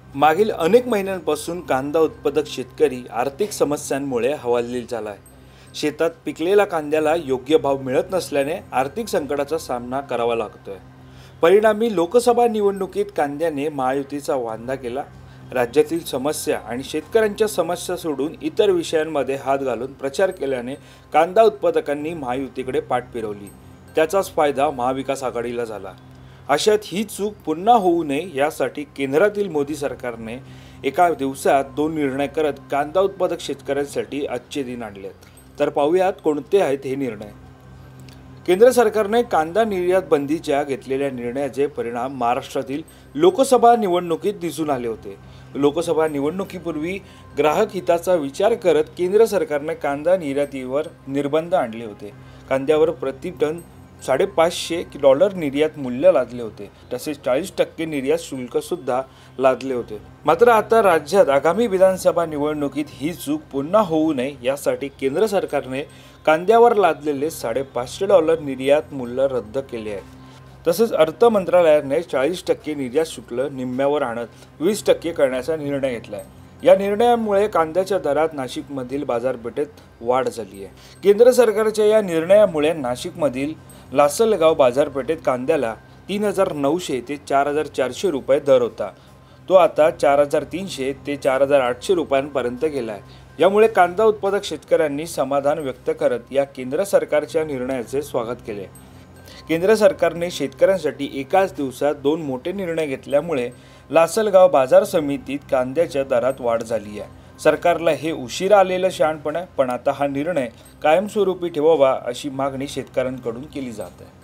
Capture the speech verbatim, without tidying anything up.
मागील अनेक महिन्यांपासून कांदा उत्पादक शेतकरी आर्थिक समस्यांमुळे हवालदिल झाला आहे. शेतात पिकलेल्या कांद्याला योग्य भाव मिळत नसल्याने आर्थिक संकटाचा सामना करावा लागतोय. परिणामी लोकसभा निवडणुकीत कांद्याने महायुतीचा वांदा केला. राज्यातील समस्या आणि शेतकऱ्यांच्या समस्या सोडून इतर विषयांमध्ये हात घालून प्रचार केल्याने कांदा उत्पादकांनी महायुतीकडे पाठ फिरवली. त्याचाच फायदा महाविकास आघाडीला झाला. अशात ही चूक पुन्हा होऊ नये यासाठी केंद्रातील मोदी सरकारने एका दिवसात दोन निर्णय करत कांदा उत्पादक शेतकऱ्यांसाठी आजचे दिन आणलेत. तर पाहूयात कोणते आहेत हे निर्णय. केंद्र सरकारने कांदा निर्यात बंदीच्या घेतलेल्या निर्णयाचे परिणाम महाराष्ट्रातील लोकसभा निवडणुकीत दिसून आले होते. लोकसभा निवडणुकीपूर्वी ग्राहक हिताचा विचार करत केंद्र सरकारने कांदा निर्यातीवर निर्बंध आणले होते. कांद्यावर प्रति टन साडेपाचशे डॉलर निर्यात मूल्य लादले होते. तसेच चाळीस टक्के निर्यात शुल्क सुद्धा लादले होते. मात्र आता राज्यात आगामी विधानसभा निवडणुकीत ही चूक पुन्हा होऊ नये यासाठी केंद्र सरकारने कांद्यावर लादलेले साडेपाचशे डॉलर निर्यात मूल्य रद्द केले आहे. तसेच अर्थ मंत्रालयाने चाळीस टक्के निर्यात शुल्क निम्म्यावर आणत वीस टक्के करण्याचा निर्णय घेतला आहे. या निर्णयामुळे कांद्याच्या दरात नाशिकमधील बाजारपेठेत वाढ झाली आहे. केंद्र सरकारच्या या निर्णयामुळे नाशिकमधील लासलगाव बाजारपेठेत कांद्याला तीन हजार नऊशे ते चार हजार चारशे रुपये दर होता. तो आता चार हजार तीनशे ते चार हजार आठशे रुपयांपर्यंत गेला आहे. यामुळे कांदा उत्पादक शेतकऱ्यांनी समाधान व्यक्त करत या केंद्र सरकारच्या निर्णयाचे स्वागत केले. केंद्र सरकारने शेतकऱ्यांसाठी एकाच दिवसात दोन मोठे निर्णय घेतल्यामुळे लासलगाव बाजार समितीत कांद्याच्या दरात वाढ झाली आहे. सरकारला हे उशिरा आलेलं शहाणपण आहे, पण आता हा निर्णय कायमस्वरूपी ठेवावा अशी मागणी शेतकऱ्यांकडून केली जात आहे.